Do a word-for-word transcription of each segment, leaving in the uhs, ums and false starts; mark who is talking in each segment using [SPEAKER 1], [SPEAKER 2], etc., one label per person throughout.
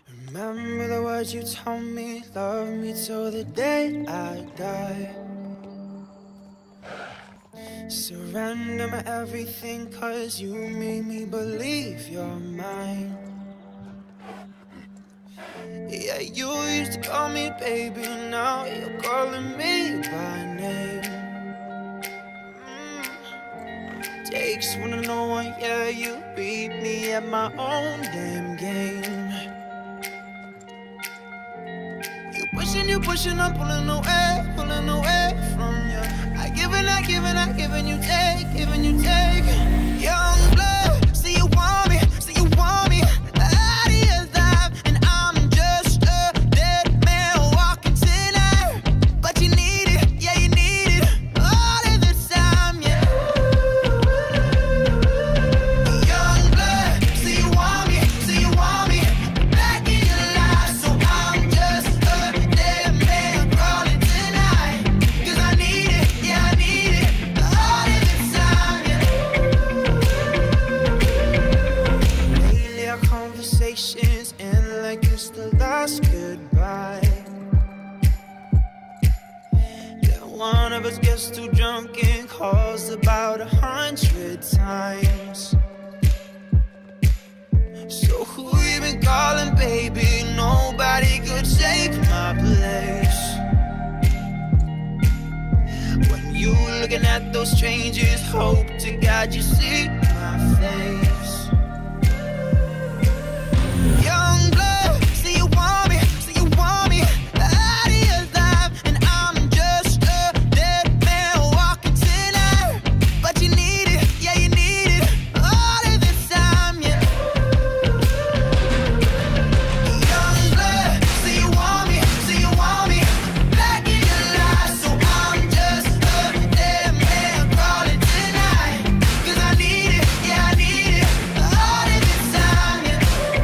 [SPEAKER 1] Remember the words you told me, love me till the day I die. Surrender my everything, cause you made me believe you're mine. Yeah, you used to call me baby, now you're calling me by name. mm. Takes one to know one, yeah, you beat me at my own damn game. You pushing, you pushing, I'm pulling away, pulling away from you. I give and I give and I give and you take, give and you take. Young blood, see you want me, see you want me. Out of your life, and I'm just a dead man walking tonight. But you need it, yeah, you need it all of the time, yeah. Young blood, see you want me, see you want me. Back in your life, so I'm just a dead man crawling tonight. Cause I need it, yeah, I need it all of the time, yeah. Lately our conversations end like it's the last goodbye. Yeah, one of us gets too drunk and calls about a hundred times. So who you been calling, baby? Nobody could take my place. When you looking at those strangers, hope to God you see my face. Young blood, see you want me, see you want me. Out of your life, and I'm just a dead man walking tonight. But you need it, yeah, you need it all of the time, yeah. Young blood, see you want me, see you want me. Back in your life, so I'm just a dead man crawling tonight. Cause I need it, yeah, I need it all of the time, yeah.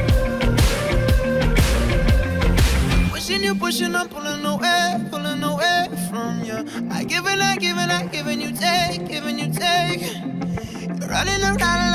[SPEAKER 1] Pushing you, pushing, I'm pulling away, pulling away from you. I give and I give and I give and you take, give and you take. You're running around